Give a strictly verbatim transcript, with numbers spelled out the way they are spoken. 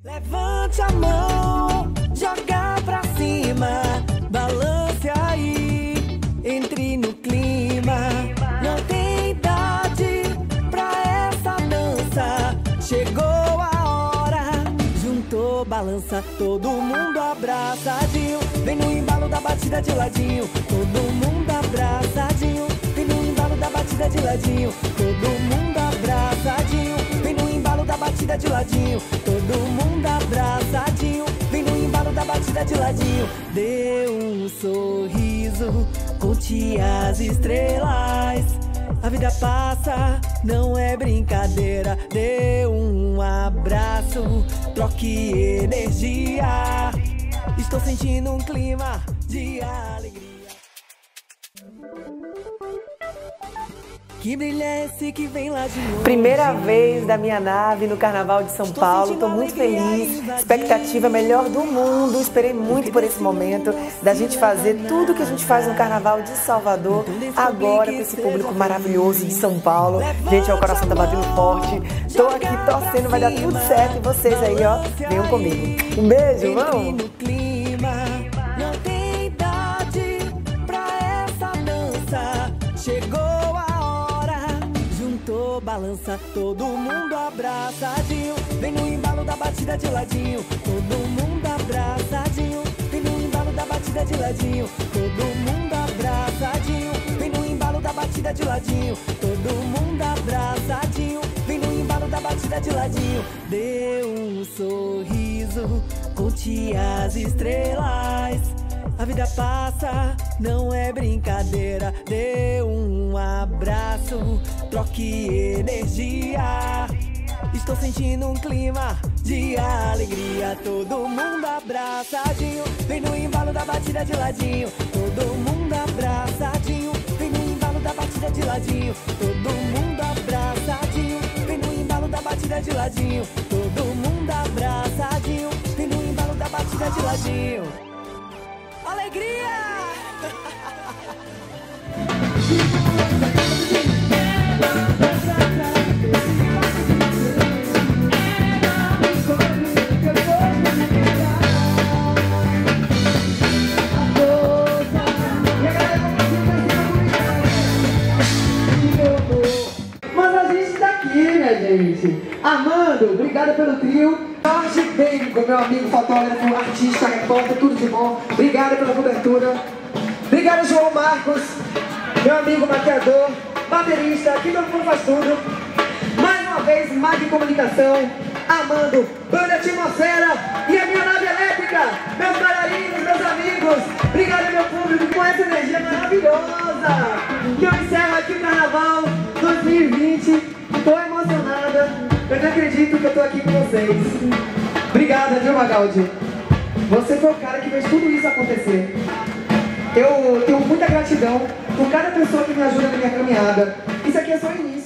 Levante a mão, joga pra cima, balance aí, entre no clima. Não tem idade pra essa dança, chegou a hora, juntou, balança, todo mundo abraçadinho. Vem no embalo da batida de ladinho, todo mundo abraçadinho. Vem no embalo da batida de ladinho, todo mundo abraçadinho. Vem no embalo da batida de ladinho, todo mundo abraçadinho. Vem no embalo da batida de ladinho. Dê um sorriso, conte as estrelas. A vida passa, não é brincadeira. Dê um abraço, troque energia. Estou sentindo um clima de alegria. Que brilho é esse que vem lá de longe? Primeira vez da minha nave no Carnaval de São Paulo, estou muito feliz, expectativa melhor do mundo, esperei muito por esse momento, da gente fazer tudo que a gente faz no Carnaval de Salvador, agora com esse público maravilhoso de São Paulo. Gente, ó, o coração tá batendo forte, estou aqui torcendo, vai dar tudo certo, e vocês aí, ó, venham comigo. Um beijo, vamos! Chegou a hora, juntou, balança, todo mundo abraçadinho. Vem no embalo da batida de ladinho, todo mundo abraçadinho. Vem no embalo da batida de ladinho, todo mundo abraçadinho. Vem no embalo da batida de ladinho, todo mundo abraçadinho. Vem no embalo da batida de ladinho. Dê um sorriso, conte as estrelas. A vida passa, não é brincadeira. Dê um abraço, troque energia. Estou sentindo um clima de alegria. Todo mundo abraçadinho. Vem no embalo da batida de ladinho, todo mundo abraçadinho. Vem no embalo da batida de ladinho, todo mundo abraçadinho. Vem no embalo da batida de ladinho, todo mundo abraçadinho. Vem no embalo da batida de ladinho. Alegria! Mas a gente tá aqui, minha gente. Amando, obrigada pelo trio. Jorge Bacon, meu amigo fotógrafo, artista, repórter, tudo de bom. Obrigada pela cobertura. Obrigada, João Marcos, meu amigo maquiador, baterista, aqui todo mundo faz tudo. Mais uma vez, Mag Comunicação, amando, Banda Atmosfera e a minha nave elétrica, meus bailarinos, meus amigos. Obrigada, meu público, com essa energia maravilhosa. Que eu encerro aqui o Carnaval dois mil e vinte. Estou emocionada. Eu não acredito que eu tô aqui com vocês. Obrigada, viu, Magaldi? Você foi o cara que fez tudo isso acontecer. Eu tenho muita gratidão por cada pessoa que me ajuda na minha caminhada. Isso aqui é só o início.